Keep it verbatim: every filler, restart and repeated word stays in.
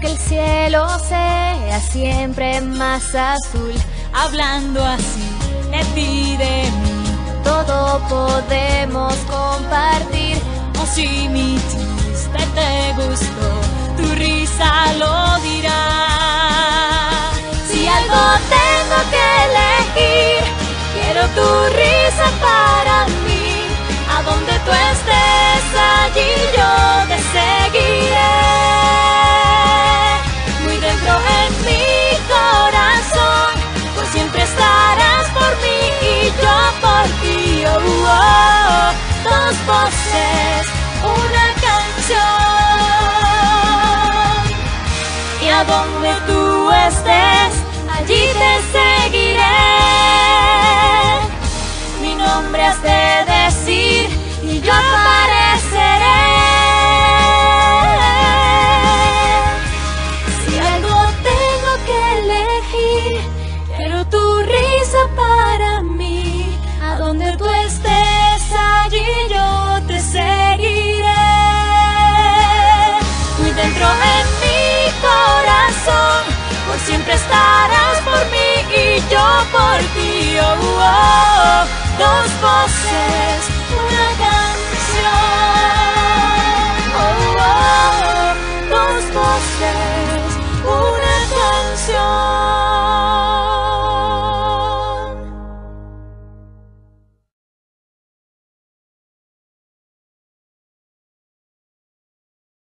que el cielo sea siempre más azul. Hablando así de ti, de mí, todo podemos compartir. o si mi chiste te gustó, tu risa lo dirá. Si algo tengo que elegir, quiero tu risa para mí. A donde tú estés, allí yo te seguiré. Muy dentro en mi corazón, por siempre estarás por mí y yo por ti. Oh, oh, oh. Dos voces, una canción. Y a donde tú estés, allí te seguiré. Mi nombre has de decir y yo apareceré. Si algo tengo que elegir, Quiero tu risa para mí. A donde tú estés, allí yo te seguiré. Muy dentro en mi corazón, por siempre estarás por mí y yo por ti. Oh, oh, oh. Dos voces,